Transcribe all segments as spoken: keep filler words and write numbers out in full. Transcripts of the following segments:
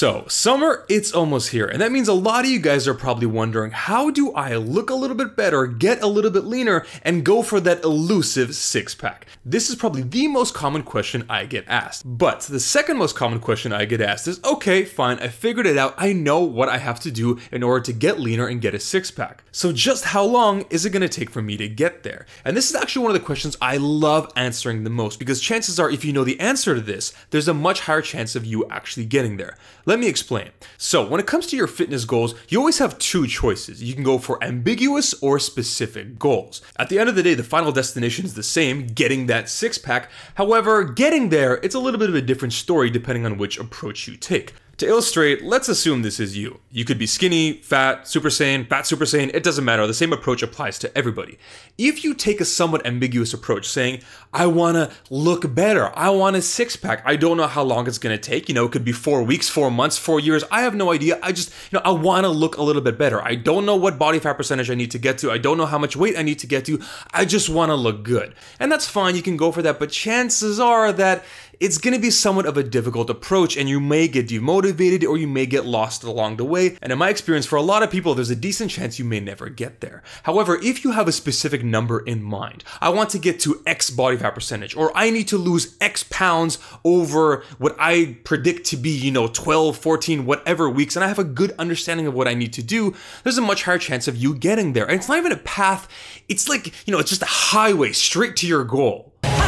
So, summer, it's almost here, and that means a lot of you guys are probably wondering, how do I look a little bit better, get a little bit leaner, and go for that elusive six-pack? This is probably the most common question I get asked. But the second most common question I get asked is, okay, fine, I figured it out, I know what I have to do in order to get leaner and get a six-pack. So just how long is it going to take for me to get there? And this is actually one of the questions I love answering the most, because chances are, if you know the answer to this, there's a much higher chance of you actually getting there. Let me explain. So when it comes to your fitness goals, you always have two choices. You can go for ambiguous or specific goals. At the end of the day, the final destination is the same, getting that six pack. However, getting there, it's a little bit of a different story depending on which approach you take. To illustrate, let's assume this is you. You could be skinny, fat, super saiyan, fat super saiyan, it doesn't matter. The same approach applies to everybody. If you take a somewhat ambiguous approach saying, I want to look better, I want a six pack, I don't know how long it's going to take, you know, it could be four weeks, four months, four years, I have no idea. I just, you know, I want to look a little bit better. I don't know what body fat percentage I need to get to. I don't know how much weight I need to get to. I just want to look good. And that's fine, you can go for that, but chances are that it's going to be somewhat of a difficult approach, and you may get demotivated or you may get lost along the way. And in my experience, for a lot of people, there's a decent chance you may never get there. However, if you have a specific number in mind, I want to get to X body fat percentage, or I need to lose X pounds over what I predict to be, you know, twelve, fourteen, whatever weeks, and I have a good understanding of what I need to do, there's a much higher chance of you getting there. And it's not even a path, it's like, you know, it's just a highway straight to your goal.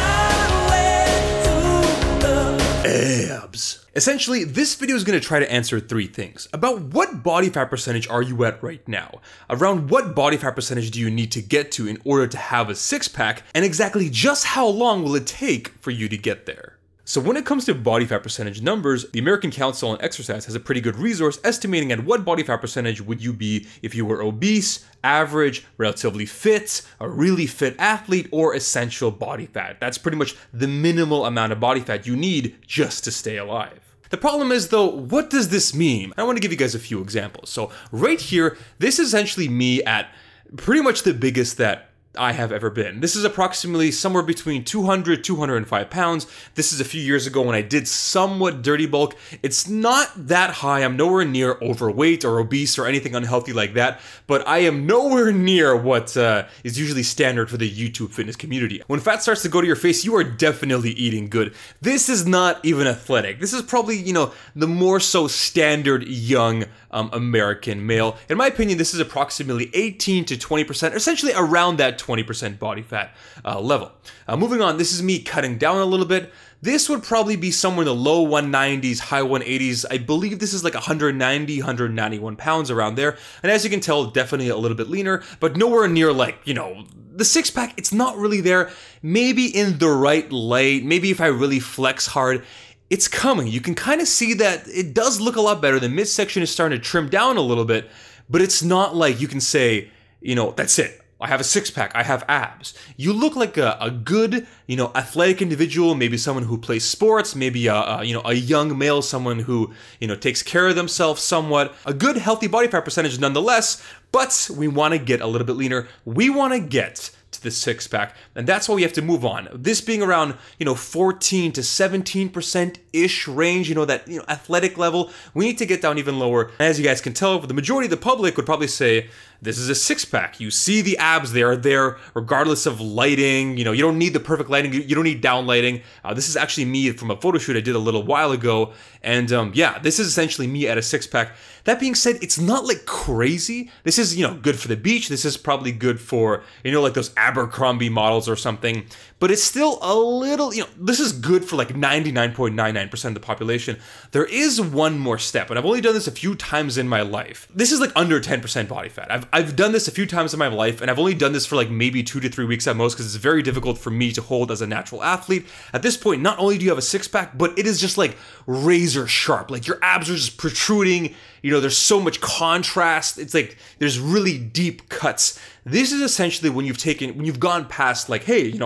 Abs. Essentially, this video is going to try to answer three things. About what body fat percentage are you at right now? Around what body fat percentage do you need to get to in order to have a six pack? And exactly just how long will it take for you to get there? So when it comes to body fat percentage numbers, the American Council on Exercise has a pretty good resource estimating at what body fat percentage would you be if you were obese, average, relatively fit, a really fit athlete, or essential body fat. That's pretty much the minimal amount of body fat you need just to stay alive. The problem is though, what does this mean? I want to give you guys a few examples. So right here, this is essentially me at pretty much the biggest that I have ever been. This is approximately somewhere between two hundred, two hundred five pounds. This is a few years ago when I did somewhat dirty bulk. It's not that high. I'm nowhere near overweight or obese or anything unhealthy like that, but I am nowhere near what uh, is usually standard for the YouTube fitness community. When fat starts to go to your face, you are definitely eating good. This is not even athletic. This is probably, you know, the more so standard young um, American male. In my opinion, this is approximately eighteen to twenty percent, essentially around that twenty percent body fat uh, level. Uh, moving on, this is me cutting down a little bit. This would probably be somewhere in the low one nineties, high one eighties. I believe this is like one hundred ninety, one hundred ninety-one pounds around there. And as you can tell, definitely a little bit leaner, but nowhere near like, you know, the six pack, it's not really there. Maybe in the right light, maybe if I really flex hard, it's coming. You can kind of see that it does look a lot better. The midsection is starting to trim down a little bit, but it's not like you can say, you know, that's it. I have a six pack, I have abs. You look like a, a good, you know, athletic individual, maybe someone who plays sports, maybe a, a, you know, a young male, someone who, you know, takes care of themselves somewhat. A good healthy body fat percentage nonetheless, but we want to get a little bit leaner. We want to get to the six pack, and that's why we have to move on. This being around, you know, fourteen to seventeen percent ish range, you know, that, you know, athletic level, we need to get down even lower. As you guys can tell, the majority of the public would probably say, this is a six pack. You see the abs, they are there regardless of lighting. You know, you don't need the perfect lighting. You don't need down lighting. Uh, this is actually me from a photo shoot I did a little while ago. And um, yeah, this is essentially me at a six pack. That being said, it's not like crazy. This is, you know, good for the beach. This is probably good for, you know, like those Abercrombie models or something. But it's still a little, you know, this is good for like ninety-nine point nine nine percent of the population. There is one more step, and I've only done this a few times in my life. This is like under ten percent body fat. I've, I've done this a few times in my life, and I've only done this for like maybe two to three weeks at most, because it's very difficult for me to hold as a natural athlete. At this point, not only do you have a six pack, but it is just like razor sharp. Like your abs are just protruding. You know, there's so much contrast. It's like there's really deep cuts. This is essentially when you've taken, when you've gone past like, hey, you know, I have a six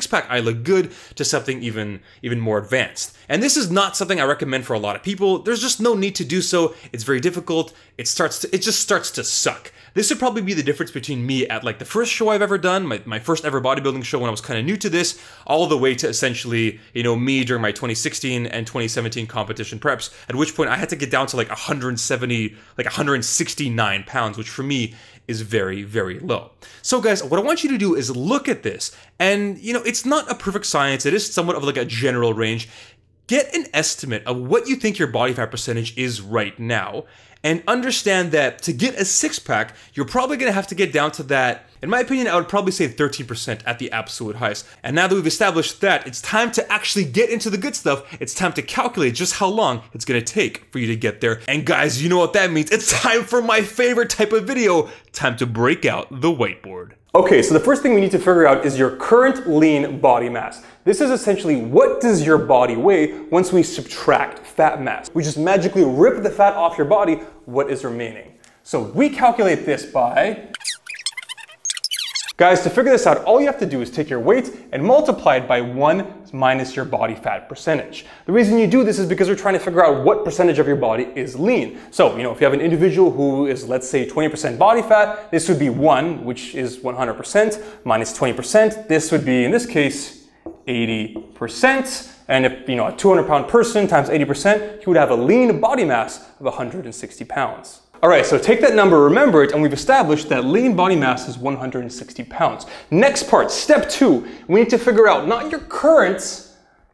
six-pack, I look good, to something even, even more advanced. And this is not something I recommend for a lot of people. There's just no need to do so. It's very difficult. It starts to, it just starts to suck. This would probably be the difference between me at like the first show I've ever done, my, my first ever bodybuilding show when I was kind of new to this, all the way to essentially, you know, me during my twenty sixteen and twenty seventeen competition preps, at which point I had to get down to like one hundred seventy, like one hundred sixty-nine pounds, which for me is very, very low. So guys, what I want you to do is look at this, and you know, it's not a perfect science, it is somewhat of like a general range. Get an estimate of what you think your body fat percentage is right now, and understand that to get a six-pack, you're probably gonna have to get down to that, in my opinion, I would probably say thirteen percent at the absolute highest. And now that we've established that, it's time to actually get into the good stuff. It's time to calculate just how long it's gonna take for you to get there. And guys, you know what that means. It's time for my favorite type of video, time to break out the whiteboard. Okay, so the first thing we need to figure out is your current lean body mass. This is essentially what does your body weigh once we subtract fat mass. We just magically rip the fat off your body, what is remaining? So we calculate this by... Guys, to figure this out, all you have to do is take your weight and multiply it by one minus your body fat percentage. The reason you do this is because we're trying to figure out what percentage of your body is lean. So, you know, if you have an individual who is, let's say, twenty percent body fat, this would be one, which is one hundred percent, minus twenty percent. This would be, in this case, eighty percent. And if, you know, a two hundred pound person times eighty percent, you would have a lean body mass of one hundred sixty pounds. All right, so take that number, remember it, and we've established that lean body mass is one hundred sixty pounds. Next part, step two, we need to figure out not your current,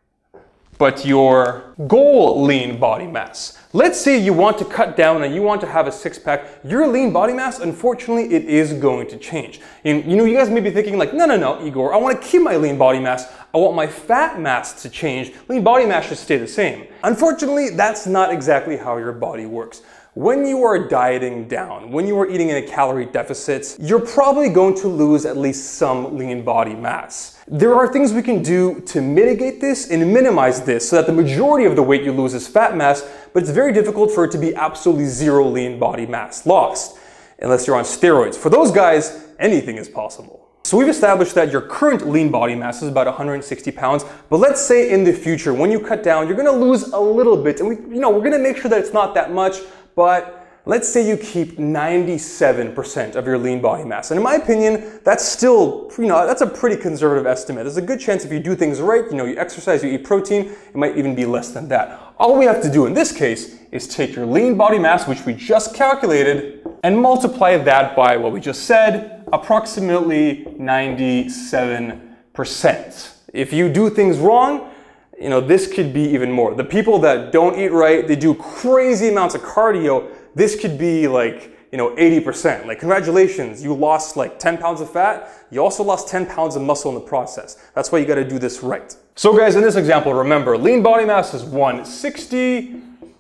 but your goal lean body mass. Let's say you want to cut down and you want to have a six-pack. Your lean body mass, unfortunately, it is going to change. And, you know, you guys may be thinking like, no, no, no, Igor, I want to keep my lean body mass. I want my fat mass to change. Lean body mass should stay the same. Unfortunately, that's not exactly how your body works. When you are dieting down, when you are eating in a calorie deficit, you're probably going to lose at least some lean body mass. There are things we can do to mitigate this and minimize this so that the majority of the weight you lose is fat mass, but it's very difficult for it to be absolutely zero lean body mass lost, unless you're on steroids. For those guys, anything is possible. So we've established that your current lean body mass is about one hundred sixty pounds, but let's say in the future, when you cut down, you're gonna lose a little bit, and we, you know, we're gonna make sure that it's not that much, but let's say you keep ninety-seven percent of your lean body mass. And in my opinion, that's still, you know, that's a pretty conservative estimate. There's a good chance if you do things right, you know, you exercise, you eat protein, it might even be less than that. All we have to do in this case is take your lean body mass, which we just calculated, and multiply that by what we just said, approximately ninety-seven percent. If you do things wrong, you know, this could be even more. The people that don't eat right, they do crazy amounts of cardio, this could be like, you know, eighty percent. Like, congratulations, you lost like ten pounds of fat, you also lost ten pounds of muscle in the process. That's why you gotta do this right. So guys, in this example, remember, lean body mass is one hundred sixty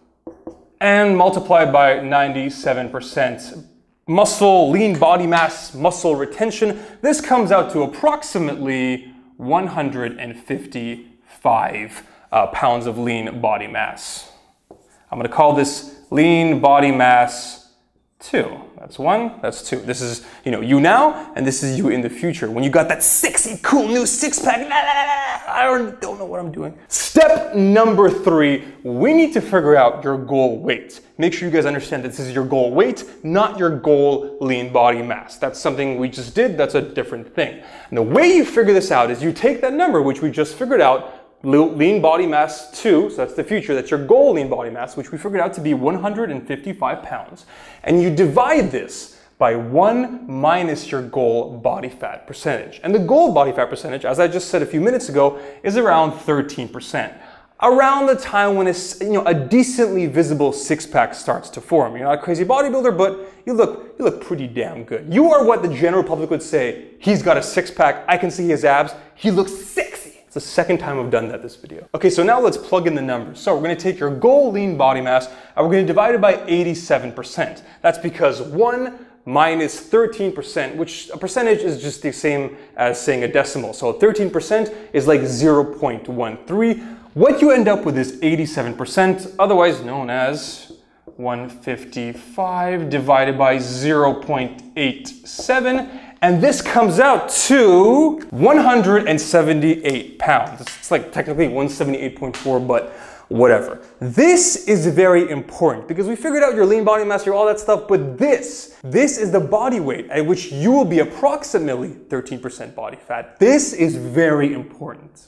and multiplied by ninety-seven percent. Muscle, lean body mass, muscle retention, this comes out to approximately one hundred fifty-five uh, pounds of lean body mass. I'm gonna call this lean body mass two. That's one, that's two. This is, you know, you now, and this is you in the future. When you got that sexy, cool new six-pack, I don't know what I'm doing. Step number three, we need to figure out your goal weight. Make sure you guys understand that this is your goal weight, not your goal lean body mass. That's something we just did, that's a different thing. And the way you figure this out is you take that number, which we just figured out, lean body mass two, so that's the future, that's your goal lean body mass, which we figured out to be one hundred fifty-five pounds. And you divide this by one minus your goal body fat percentage. And the goal body fat percentage, as I just said a few minutes ago, is around thirteen percent. Around the time when it's, you know, a decently visible six-pack starts to form. You're not a crazy bodybuilder, but you look, you look pretty damn good. You are what the general public would say, he's got a six-pack, I can see his abs, he looks sexy. It's the second time I've done that this video. Okay, so now let's plug in the numbers. So we're gonna take your goal lean body mass and we're gonna divide it by eighty-seven percent. That's because one minus thirteen percent, which a percentage is just the same as saying a decimal. So thirteen percent is like zero point one three. What you end up with is eighty-seven percent, otherwise known as one hundred fifty-five divided by zero point eight seven. And this comes out to one hundred seventy-eight pounds. It's like technically one seventy-eight point four, but whatever. This is very important because we figured out your lean body mass, your all that stuff, but this, this is the body weight at which you will be approximately thirteen percent body fat. This is very important.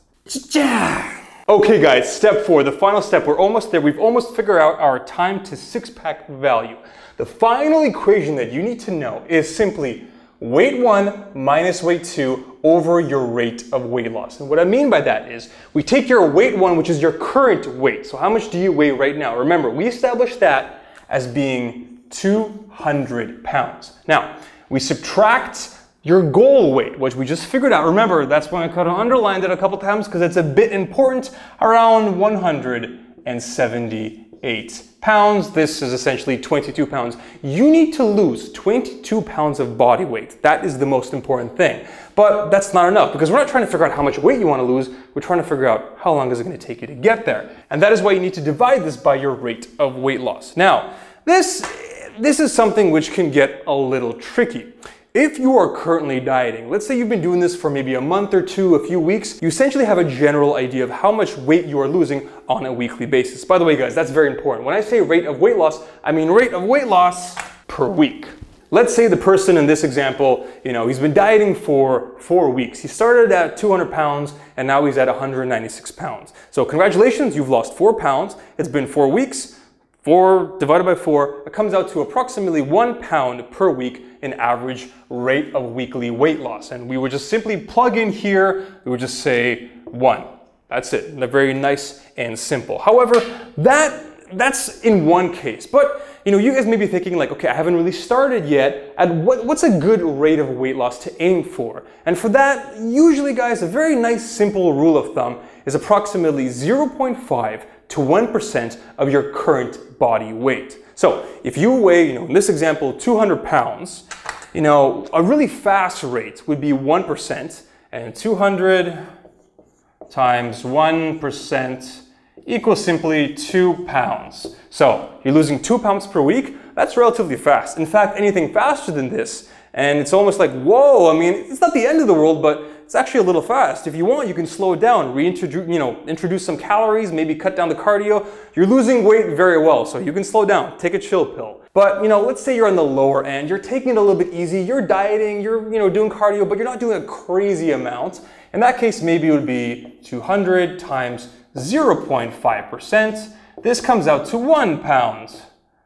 Okay guys, step four, the final step. We're almost there. We've almost figured out our time to six pack value. The final equation that you need to know is simply weight one minus weight two over your rate of weight loss. And what I mean by that is we take your weight one, which is your current weight. So how much do you weigh right now? Remember, we established that as being two hundred pounds. Now, we subtract your goal weight, which we just figured out. Remember, that's why I kind of underlined it a couple times because it's a bit important, around one hundred seventy-eight pounds. This is essentially twenty-two pounds. You need to lose twenty-two pounds of body weight. That is the most important thing. But that's not enough because we're not trying to figure out how much weight you want to lose. We're trying to figure out how long is it going to take you to get there. And that is why you need to divide this by your rate of weight loss. Now, this, this is something which can get a little tricky. If you are currently dieting, let's say you've been doing this for maybe a month or two, a few weeks, you essentially have a general idea of how much weight you are losing on a weekly basis. By the way, guys, that's very important. When I say rate of weight loss, I mean rate of weight loss per week. Let's say the person in this example, you know, he's been dieting for four weeks. He started at two hundred pounds and now he's at one hundred ninety-six pounds. So congratulations, you've lost four pounds. It's been four weeks. Four divided by four, it comes out to approximately one pound per week in average rate of weekly weight loss. And we would just simply plug in here, we would just say one. That's it, they're very nice and simple. However, that that's in one case. But you know, you guys may be thinking like, okay, I haven't really started yet. At what, what's a good rate of weight loss to aim for? And for that, usually guys, a very nice simple rule of thumb is approximately zero point five to one percent of your current body weight. So if you weigh, you know, in this example, two hundred pounds, you know, a really fast rate would be one percent, and two hundred times one percent equals simply two pounds. So you're losing two pounds per week. That's relatively fast. In fact, anything faster than this, and it's almost like, whoa, I mean, it's not the end of the world, but it's actually a little fast. If you want, you can slow it down, reintroduce, you know, introduce some calories, maybe cut down the cardio. You're losing weight very well, so you can slow down, take a chill pill. But, you know, let's say you're on the lower end, you're taking it a little bit easy, you're dieting, you're, you know, doing cardio, but you're not doing a crazy amount. In that case, maybe it would be two hundred times zero point five percent. This comes out to one pound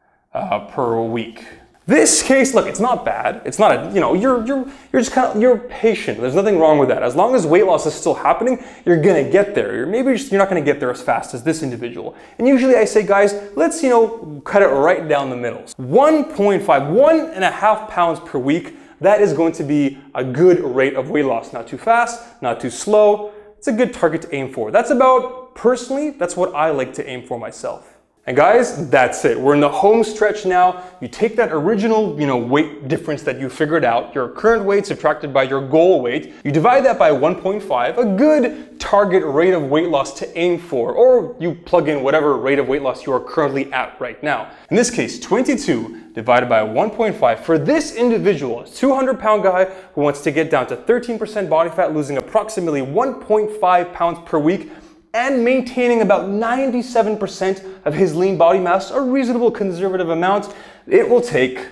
uh, per week. This case, look, it's not bad. It's not a, you know, you're, you're, you're just kind of, you're patient. There's nothing wrong with that. As long as weight loss is still happening, you're gonna get there. You're maybe just, you're not gonna get there as fast as this individual. And usually I say, guys, let's, you know, cut it right down the middle. one point five, one and a half pounds per week. That is going to be a good rate of weight loss. Not too fast, not too slow. It's a good target to aim for. That's about, personally, that's what I like to aim for myself. And guys, that's it. We're in the home stretch now. You take that original, you know, weight difference that you figured out, your current weight subtracted by your goal weight, you divide that by one point five, a good target rate of weight loss to aim for, or you plug in whatever rate of weight loss you are currently at right now. In this case, twenty-two divided by one point five for this individual, a two hundred pound guy who wants to get down to thirteen percent body fat, losing approximately one point five pounds per week, and maintaining about ninety-seven percent of his lean body mass, a reasonable conservative amount. It will take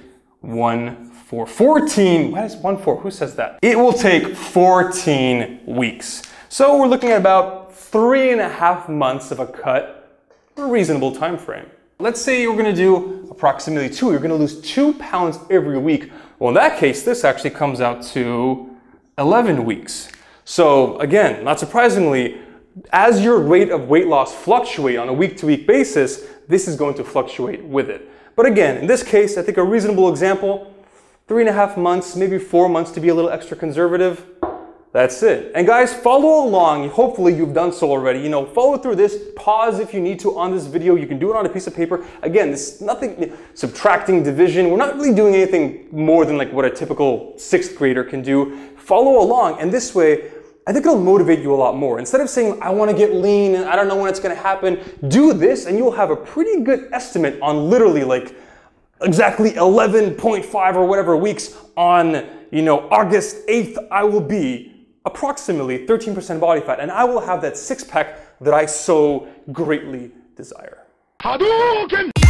one, four, fourteen, what is one, four, who says that? It will take fourteen weeks. So we're looking at about three and a half months of a cut, a reasonable time frame. Let's say you're gonna do approximately two, you're gonna lose two pounds every week. Well, in that case, this actually comes out to eleven weeks. So again, not surprisingly, as your rate of weight loss fluctuate on a week-to-week basis, this is going to fluctuate with it. But again, in this case, I think a reasonable example, three and a half months, maybe four months to be a little extra conservative. That's it. And guys, follow along. Hopefully you've done so already. You know, follow through this, pause if you need to on this video. You can do it on a piece of paper. Again, this is nothing, subtracting, division. We're not really doing anything more than like what a typical sixth grader can do. Follow along, and this way, I think it'll motivate you a lot more. Instead of saying, I want to get lean and I don't know when it's going to happen, do this and you'll have a pretty good estimate on literally like exactly eleven point five or whatever weeks on, you know, August eighth, I will be approximately thirteen percent body fat, and I will have that six pack that I so greatly desire. Hadouken!